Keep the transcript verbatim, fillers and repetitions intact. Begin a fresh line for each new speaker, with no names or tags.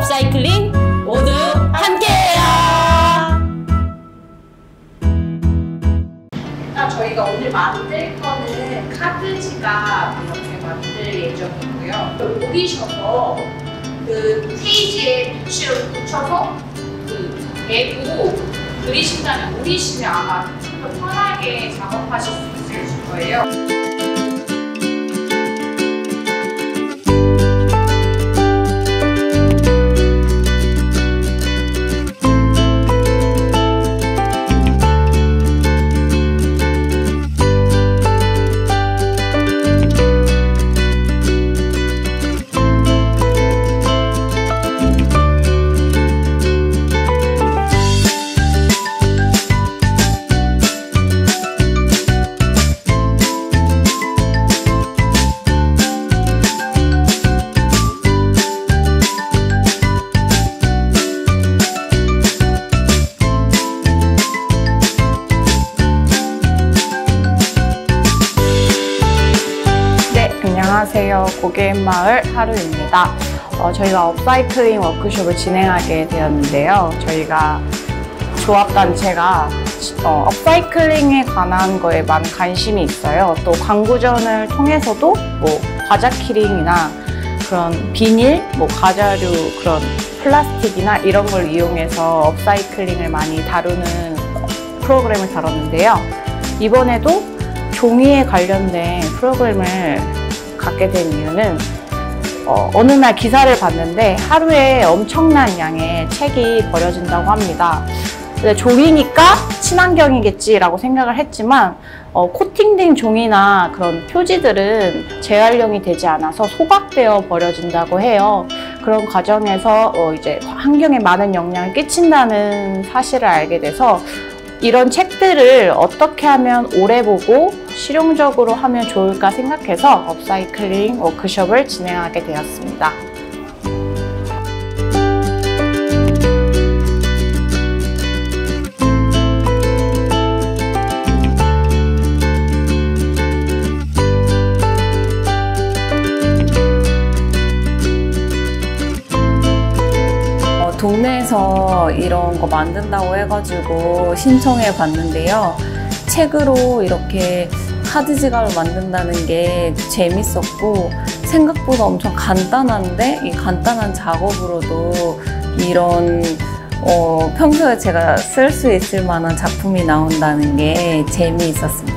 업사이클링 모두 함께해요.
아, 저희가 오늘 만들 거는 카드 지갑 이렇게 만들 예정이고요. 오디셔서 그 페이지에 빗을 붙여서 그 대고 그리신다면 오리시면 아마 좀 더 편하게 작업하실 수 있을 거예요.
안녕하세요. 고개마을 하루입니다. 어, 저희가 업사이클링 워크숍을 진행하게 되었는데요. 저희가 조합단체가 어, 업사이클링에 관한 거에 많은 관심이 있어요. 또 광고전을 통해서도 뭐 과자 키링이나 그런 비닐, 뭐 과자류 그런 플라스틱이나 이런 걸 이용해서 업사이클링을 많이 다루는 프로그램을 다뤘는데요. 이번에도 종이에 관련된 프로그램을 갖게 된 이유는 어, 어느 날 기사를 봤는데 하루에 엄청난 양의 책이 버려진다고 합니다. 근데 종이니까 친환경이겠지라고 생각을 했지만 어, 코팅된 종이나 그런 표지들은 재활용이 되지 않아서 소각되어 버려진다고 해요. 그런 과정에서 어, 이제 환경에 많은 영향을 끼친다는 사실을 알게 돼서 이런 책들을 어떻게 하면 오래 보고 실용적으로 하면 좋을까 생각해서 업사이클링 워크숍을 진행하게 되었습니다.
동네에서 이런 거 만든다고 해가지고 신청해 봤는데요. 책으로 이렇게 카드 지갑을 만든다는 게 재밌었고 생각보다 엄청 간단한데 이 간단한 작업으로도 이런 어, 평소에 제가 쓸 수 있을 만한 작품이 나온다는 게 재미있었습니다.